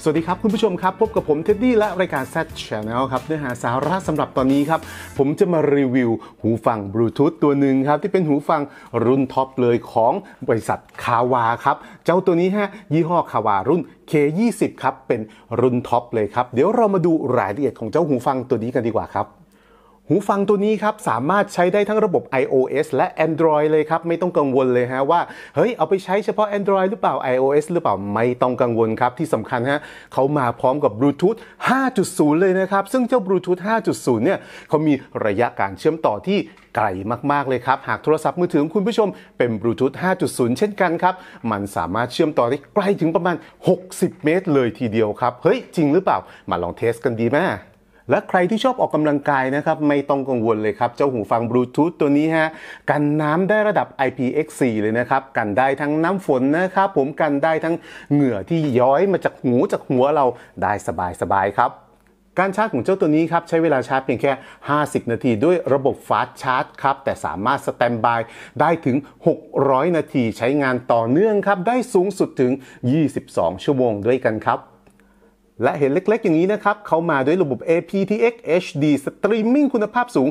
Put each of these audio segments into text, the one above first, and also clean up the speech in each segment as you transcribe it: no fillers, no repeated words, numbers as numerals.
สวัสดีครับคุณผู้ชมครับพบกับผมเท็ดดี้และรายการ Z Channel ครับเนื้อหาสาระสำหรับตอนนี้ครับผมจะมารีวิวหูฟังบลูทูธตัวหนึ่งครับที่เป็นหูฟังรุ่นท็อปเลยของบริษัทคาวาครับเจ้าตัวนี้ฮะยี่ห้อคาวารุ่น K20 ครับเป็นรุ่นท็อปเลยครับเดี๋ยวเรามาดูรายละเอียดของเจ้าหูฟังตัวนี้กันดีกว่าครับหูฟังตัวนี้ครับสามารถใช้ได้ทั้งระบบ iOS และ Android เลยครับไม่ต้องกังวลเลยฮะว่าเฮ้ยเอาไปใช้เฉพาะ Android หรือเปล่า iOS หรือเปล่าไม่ต้องกังวลครับที่สำคัญฮะเขามาพร้อมกับบลูทูธ 5.0 เลยนะครับซึ่งเจ้าบลูทูธ 5.0 เนี่ยเขามีระยะการเชื่อมต่อที่ไกลมากๆเลยครับหากโทรศัพท์มือถือของคุณผู้ชมเป็นบลูทูธ 5.0 เช่นกันครับมันสามารถเชื่อมต่อได้ไกลถึงประมาณ60 เมตรเลยทีเดียวครับเฮ้ยจริงหรือเปล่ามาลองเทสกันดีไหมและใครที่ชอบออกกำลังกายนะครับไม่ต้องกังวลเลยครับเจ้าหูฟังบลูทูธตัวนี้ฮะกันน้ำได้ระดับ IPX4 เลยนะครับกันได้ทั้งน้ำฝนนะครับผมกันได้ทั้งเหงื่อที่ย้อยมาจากหูจากหัวเราได้สบายครับการชาร์จของเจ้าตัวนี้ครับใช้เวลาชาร์จเพียงแค่50 นาทีด้วยระบบฟาสต์ชาร์จครับแต่สามารถสแตนด์บายได้ถึง600 นาทีใช้งานต่อเนื่องครับได้สูงสุดถึง22 ชั่วโมงด้วยกันครับและเห็นเล็กๆอย่างนี้นะครับเขามาด้วยระบบ aptX HD สตรีมมิ่งคุณภาพสูง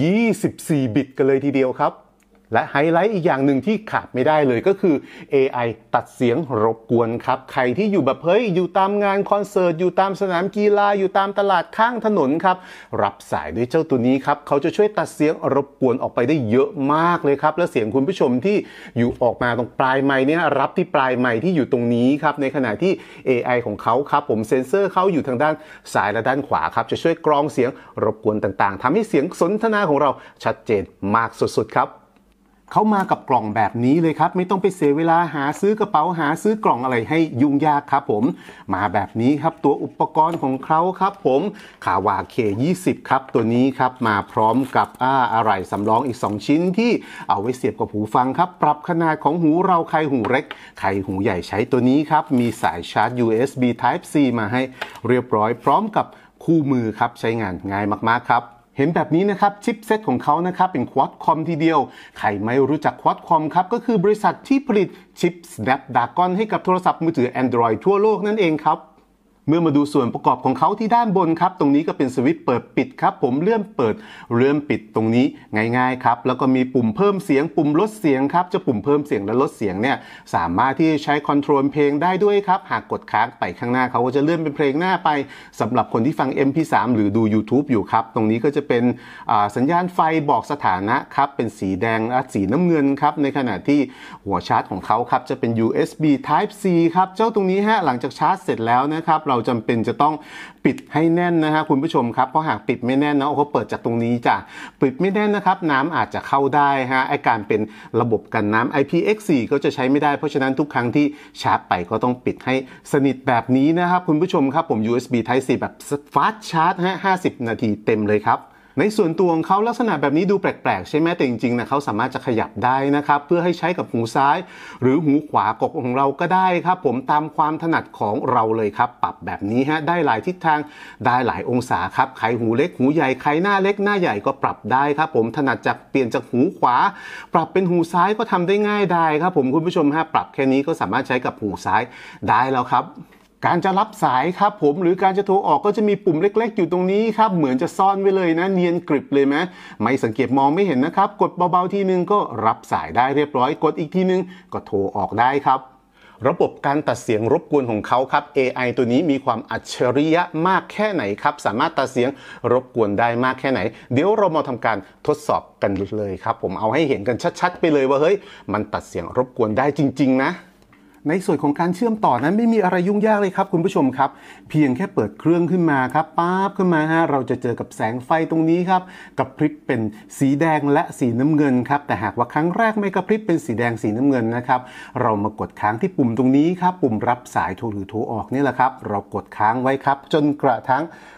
24 บิตกันเลยทีเดียวครับและไฮไลท์อีกอย่างหนึ่งที่ขาดไม่ได้เลยก็คือ AI ตัดเสียงรบกวนครับใครที่อยู่แบบเฮ้ยอยู่ตามงานคอนเสิร์ตอยู่ตามสนามกีฬาอยู่ตามตลาดข้างถนนครับรับสายด้วยเจ้าตัวนี้ครับเขาจะช่วยตัดเสียงรบกวนออกไปได้เยอะมากเลยครับและเสียงคุณผู้ชมที่อยู่ออกมาตรงปลายไมค์เนี่ยรับที่ปลายไมค์ที่อยู่ตรงนี้ครับในขณะที่ AI ของเขาครับผมเซ็นเซอร์เขาอยู่ทางด้านซ้ายและด้านขวาครับจะช่วยกรองเสียงรบกวนต่างๆทำให้เสียงสนทนาของเราชัดเจนมากสุดๆครับเขามากับกล่องแบบนี้เลยครับไม่ต้องไปเสียเวลาหาซื้อกระเป๋าหาซื้อกล่องอะไรให้ยุ่งยากครับผมมาแบบนี้ครับตัวอุปกรณ์ของเขาครับผมคาวา K20 ครับตัวนี้ครับมาพร้อมกับอะไรสำรองอีก2ชิ้นที่เอาไว้เสียบกับหูฟังครับปรับขนาดของหูเราใครหูเล็กใครหูใหญ่ใช้ตัวนี้ครับมีสายชาร์จ USB Type C มาให้เรียบร้อยพร้อมกับคู่มือครับใช้งานง่ายมากๆครับเห็นแบบนี้นะครับชิปเซ็ตของเขานะครับเป็น Quad-Com ทีเดียวใครไม่รู้จัก Quad-Com ครับก็คือบริษัทที่ผลิตชิป Snapdragon ให้กับโทรศัพท์มือถือ Android ทั่วโลกนั่นเองครับเมื่อมาดูส่วนประกอบของเขาที่ด้านบนครับตรงนี้ก็เป็นสวิตช์เปิดปิดครับผมเลื่อนเปิดเลื่อนปิดตรงนี้ง่ายๆครับแล้วก็มีปุ่มเพิ่มเสียงปุ่มลดเสียงครับจะปุ่มเพิ่มเสียงและลดเสียงเนี่ยสามารถที่จะใช้คอนโทรลเพลงได้ด้วยครับหากกดค้างไปข้างหน้าเขาก็จะเลื่อนเป็นเพลงหน้าไปสำหรับคนที่ฟัง MP3 หรือดู YouTube อยู่ครับตรงนี้ก็จะเป็นสัญญาณไฟบอกสถานะครับเป็นสีแดงและสีน้ำเงินครับในขณะที่หัวชาร์จของเขาครับจะเป็น USB Type C ครับเจ้าตรงนี้ฮะหลังจากชาร์จเสร็จแล้วนะครับเราจำเป็นจะต้องปิดให้แน่นนะฮะคุณผู้ชมครับเพราะหากปิดไม่แน่นนะเขาเปิดจากตรงนี้จ้ะปิดไม่แน่นนะครับน้ำอาจจะเข้าได้ฮะไอการเป็นระบบกันน้ำ IPX4 ก็จะใช้ไม่ได้เพราะฉะนั้นทุกครั้งที่ชาร์จไปก็ต้องปิดให้สนิทแบบนี้นะครับคุณผู้ชมครับผม USB Type C แบบ Fast Charge ฮะ50 นาทีเต็มเลยครับในส่วนตัวของเขาลักษณะแบบนี้ดูแปลกๆใช่ไหมแต่จริงๆนะเขาสามารถจะขยับได้นะครับเพื่อให้ใช้กับหูซ้ายหรือหูขวากดของเราก็ได้ครับผมตามความถนัดของเราเลยครับปรับแบบนี้ฮะได้หลายทิศทางได้หลายองศาครับใครหูเล็กหูใหญ่ใครหน้าเล็กหน้าใหญ่ก็ปรับได้ครับผมถนัดจากเปลี่ยนจากหูขวาปรับเป็นหูซ้ายก็ทำได้ง่ายได้ครับผมคุณผู้ชมฮะปรับแค่นี้ก็สามารถใช้กับหูซ้ายได้แล้วครับการจะรับสายครับผมหรือการจะโทรออกก็จะมีปุ่มเล็กๆอยู่ตรงนี้ครับเหมือนจะซ่อนไว้เลยนะเนียนกริบเลยไหมไม่สังเกตมองไม่เห็นนะครับกดเบาๆทีนึงก็รับสายได้เรียบร้อยกดอีกทีนึงก็โทรออกได้ครับระบบการตัดเสียงรบกวนของเขาครับ AI ตัวนี้มีความอัจฉริยะมากแค่ไหนครับสามารถตัดเสียงรบกวนได้มากแค่ไหนเดี๋ยวเรามาทำการทดสอบกันเลยครับผมเอาให้เห็นกันชัดๆไปเลยว่าเฮ้ยมันตัดเสียงรบกวนได้จริงๆนะในส่วนของการเชื่อมต่อนั้นไม่มีอะไรยุ่งยากเลยครับคุณผู้ชมครับเพียงแค่เปิดเครื่องขึ้นมาครับปั๊บขึ้นมาฮะเราจะเจอกับแสงไฟตรงนี้ครับกระพริบเป็นสีแดงและสีน้ำเงินครับแต่หากว่าครั้งแรกไม่กระพริบเป็นสีแดงสีน้ำเงินนะครับเรามากดค้างที่ปุ่มตรงนี้ครับปุ่มรับสายโทรหรือโทรออกนี่แหละครับเรากดค้างไว้ครับจนกระทั่ง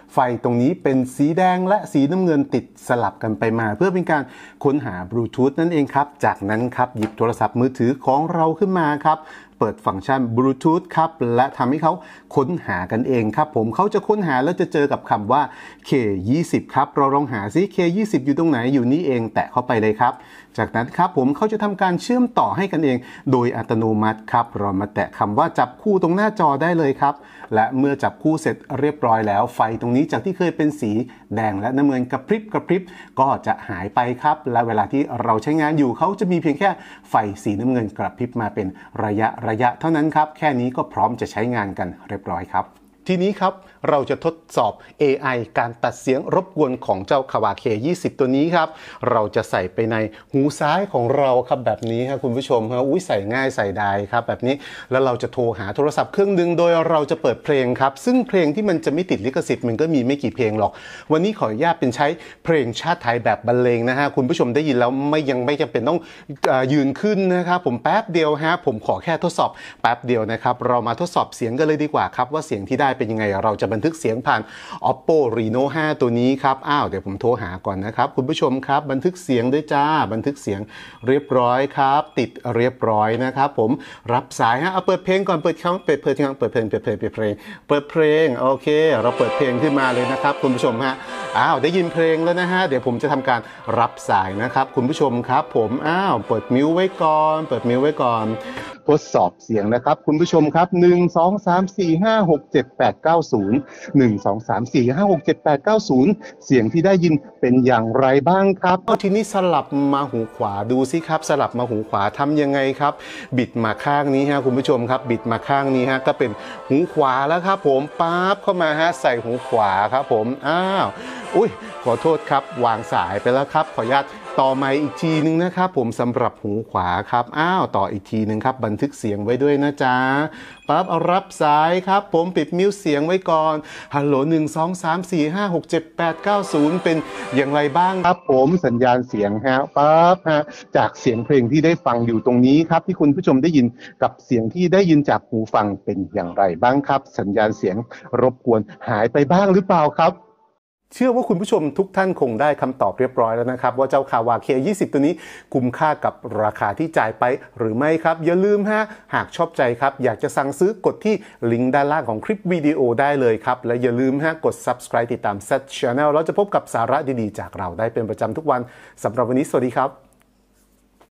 ไฟตรงนี้เป็นสีแดงและสีน้ำเงินติดสลับกันไปมาเพื่อเป็นการค้นหาบลูทูธนั่นเองครับจากนั้นครับหยิบโทรศัพท์มือถือของเราขึ้นมาครับเปิดฟังก์ชันบลูทูธครับและทำให้เขาค้นหากันเองครับผมเขาจะค้นหาแล้วจะเจอกับคำว่า K20 ครับเราลองหาซิ K20 อยู่ตรงไหนอยู่นี่เองแตะเข้าไปเลยครับจากนั้นครับผมเขาจะทำการเชื่อมต่อให้กันเองโดยอัตโนมัติครับเรามาแตะคำว่าจับคู่ตรงหน้าจอได้เลยครับและเมื่อจับคู่เสร็จเรียบร้อยแล้วไฟตรงนี้จากที่เคยเป็นสีแดงและน้ำเงินกระพริบก็จะหายไปครับและเวลาที่เราใช้งานอยู่เขาจะมีเพียงแค่ไฟสีน้ำเงินกระพริบมาเป็นระยะเท่านั้นครับแค่นี้ก็พร้อมจะใช้งานกันเรียบร้อยครับทีนี้ครับเราจะทดสอบ AI การตัดเสียงรบกวนของเจ้า Kava K20 ตัวนี้ครับเราจะใส่ไปในหูซ้ายของเราครับแบบนี้ครับคุณผู้ชมครับใส่ง่ายใส่ได้ครับแบบนี้แล้วเราจะโทรหาโทรศัพท์เครื่องนึงโดยเราจะเปิดเพลงครับซึ่งเพลงที่มันจะไม่ติดลิขสิทธิ์มันก็มีไม่กี่เพลงหรอกวันนี้ขออนุญาตเป็นใช้เพลงชาติไทยแบบบรรเลงนะฮะคุณผู้ชมได้ยินแล้วยังไม่จำเป็นต้องยืนขึ้นนะครับผมแป๊บเดียวฮะผมขอแค่ทดสอบแป๊บเดียวนะครับเรามาทดสอบเสียงกันเลยดีกว่าครับว่าเสียงที่ได้เป็นยังไงเราจะบันทึกเสียงผ่าน Oppo Reno 5 ตัวนี้ครับเดี๋ยวผมโทรหาก่อนนะครับคุณผู้ชมครับบันทึกเสียงด้วยจ้าบันทึกเสียงเรียบร้อยครับติดเรียบร้อยนะครับผมรับสายฮะเอาเปิดเพลงก่อนเปิดเพลงโอเคเราเปิดเพลงขึ้นมาเลยนะครับคุณผู้ชมฮะได้ยินเพลงแล้วนะฮะเดี๋ยวผมจะทำการรับสายนะครับคุณผู้ชมครับผมเปิดมิวไว้ก่อนทดสอบเสียงนะครับคุณผู้ชมครับ1 2 3 4 5 6 7 8 9 0 1 2 3 4 5 6 7 8 9 0เสียงที่ได้ยินเป็นอย่างไรบ้างครับทีนี้สลับมาหูขวาดูสิครับสลับมาหูขวาทำยังไงครับบิดมาข้างนี้ฮะคุณผู้ชมครับบิดมาข้างนี้ฮะก็เป็นหูขวาแล้วครับผมปั๊บเข้ามาฮะใส่หูขวาครับผมขอโทษครับวางสายไปแล้วครับขออนุญาตต่อไมค์อีกทีนึงนะครับผมสำหรับหูขวาครับต่ออีกทีนึงครับบันทึกเสียงไว้ด้วยนะจ๊ะปั๊บเอารับสายครับผมปิดมิวเสียงไว้ก่อนฮัลโหล1 2 3 4 5 6 7 8 9 0เป็นอย่างไรบ้างครับผมสัญญาณเสียงฮะปั๊บฮะจากเสียงเพลงที่ได้ฟังอยู่ตรงนี้ครับที่คุณผู้ชมได้ยินกับเสียงที่ได้ยินจากหูฟังเป็นอย่างไรบ้างครับสัญญาณเสียงรบกวนหายไปบ้างหรือเปล่าครับเชื่อว่าคุณผู้ชมทุกท่านคงได้คำตอบเรียบร้อยแล้วนะครับว่าเจ้า Kava K20 ตัวนี้คุ้มค่ากับราคาที่จ่ายไปหรือไม่ครับอย่าลืมฮะหากชอบใจครับอยากจะสั่งซื้อกดที่ลิงก์ด้านล่างของคลิปวิดีโอได้เลยครับและอย่าลืมฮะกด Subscribe ติดตาม Set Channel เราจะพบกับสาระดีๆจากเราได้เป็นประจำทุกวันสำหรับวันนี้สวัสดีครับ